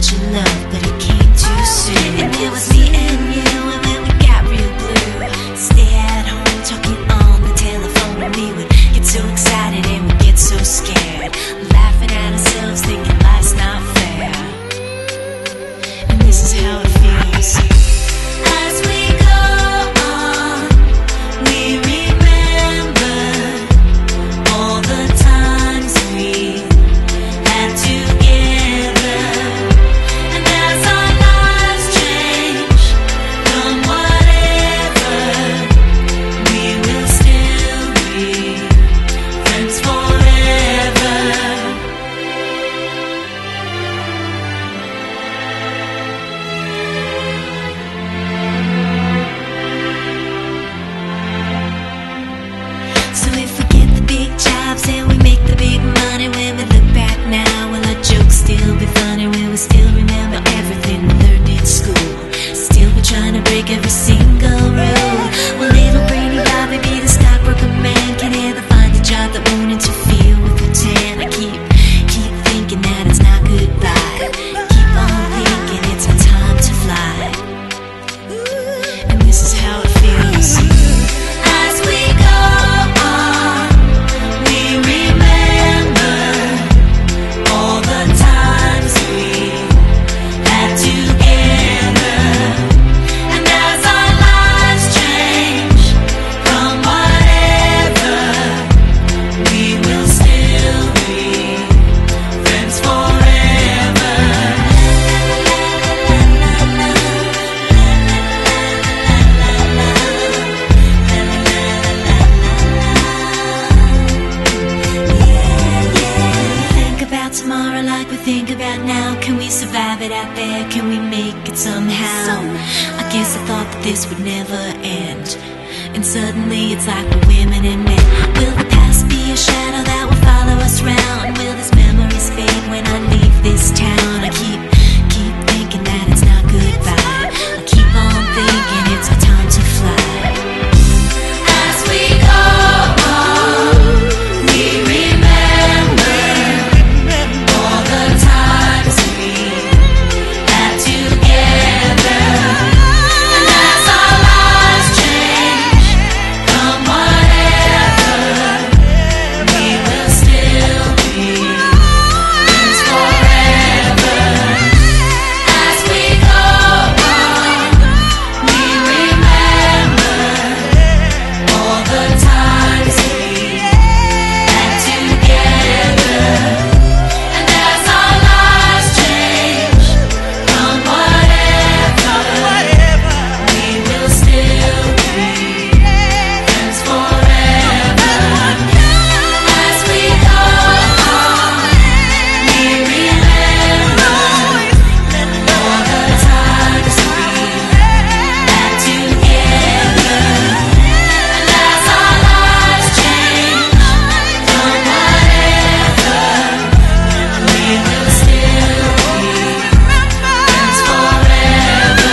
much in love, but it came too soon. And it was me and you, and when we got real blue, stay at home talking on the telephone, and we would get so excited and we'd get so scared, laughing at ourselves, thinking life's not fair. And this is how it feels. As we go on, we remember all the times we had together. And as our lives change from whatever, we will still be friends forever. So if we get the big jobs and we make the big money, when we look back now, will our jokes still be funny? Will we still remember everything we learned in school? Still be trying to break every single rule? Will little brainy Bobby be the stockbroker man? Can he ever find a job that won't interfere with the tan? I keep thinking that it's not goodbye. Keep on thinking it's our time to fly. And this is how it feels. As we go on, we remember all the times we had together. And as our lives change from whatever, we will still be friends forever. Think about tomorrow like we think about now. Can we survive it out there? Can we make it somehow? I guess I thought that this would never end, and suddenly it's like we're women and men. Will the past be a shadow that will follow us round? Will these memories fade when I leave this town? I keep thinking that it's not goodbye. I keep on thinking it's our time to fly. As we go on, we remember all the times we had together. And as our lives change from whatever, we will still be friends forever. As we go on, we remember all the times we had together. And as our lives change from whatever, we will still be friends forever. As we go on, we remember all the times we had together. And as our lives change from whatever, we will still be friends forever.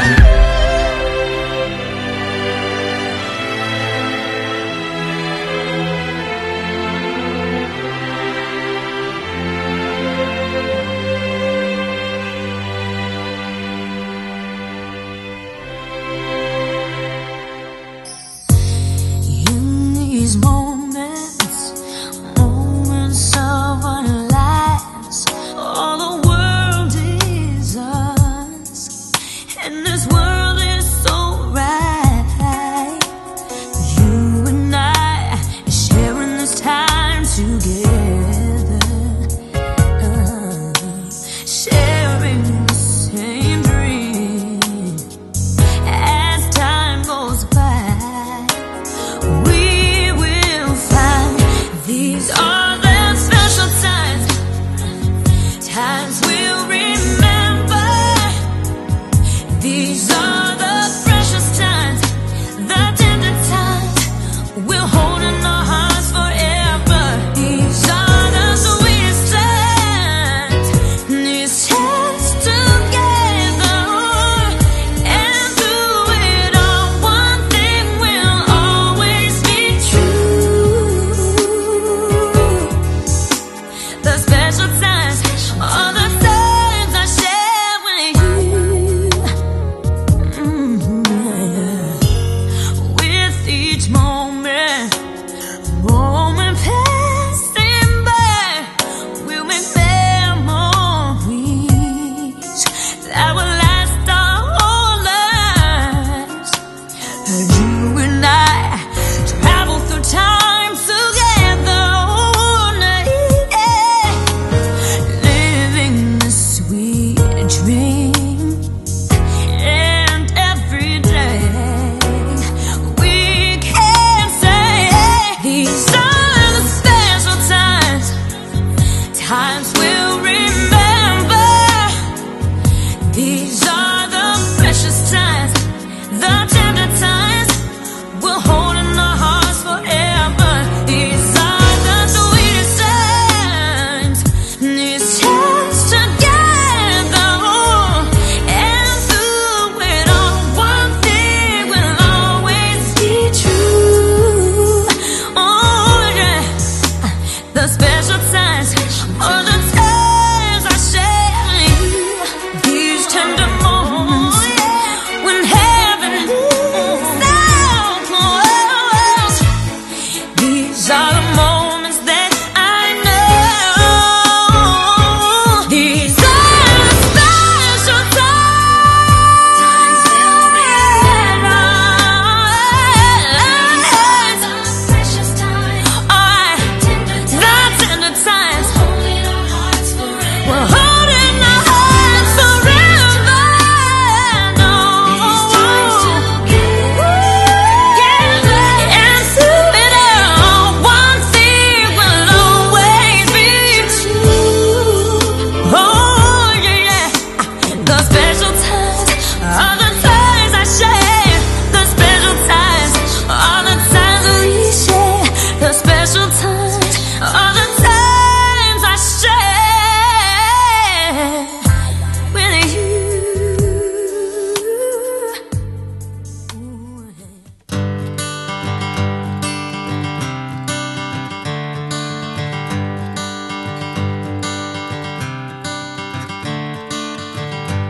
In these moments of our lives, all the world is us, and this world is so right. You and I sharing this time together, sharing the same dream. As time goes by, we will find these are the special times, times we'll remember. These are the precious times, the tender times we'll hold in our hearts forever. These are the sweetest times, these times together. And through it all, one thing will always be true. The special times are the times I share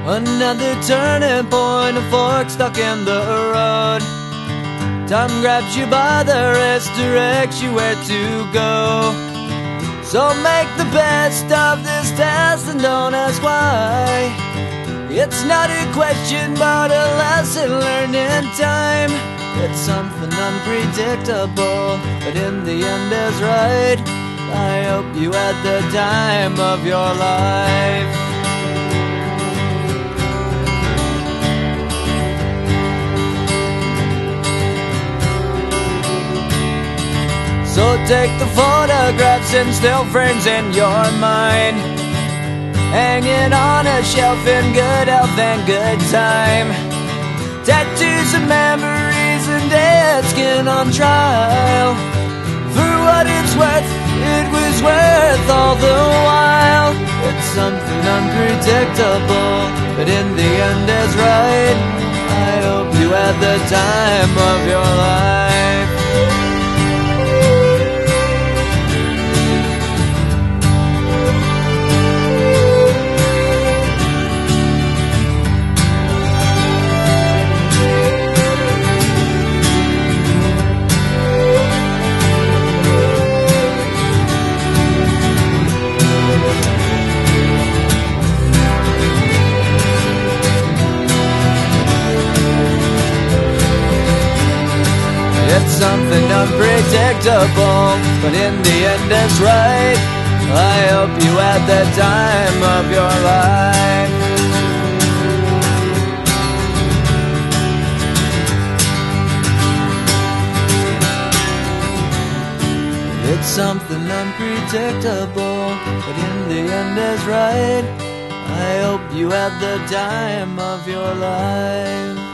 Another turning point, a fork stuck in the road. Time grabs you by the wrist, directs you where to go. So make the best of this test and don't ask why. It's not a question but a lesson learned in time. It's something unpredictable, but in the end is right. I hope you had the time of your life. So take the photographs and still frames in your mind, hanging on a shelf in good health and good time. Tattoos of memories and dead skin on trial. For what it's worth, it was worth all the while. It's something unpredictable, but in the end is right. I hope you had the time of your life. It's something unpredictable, but in the end it's right. I hope you had the time of your life. It's something unpredictable, but in the end is right. I hope you had the time of your life.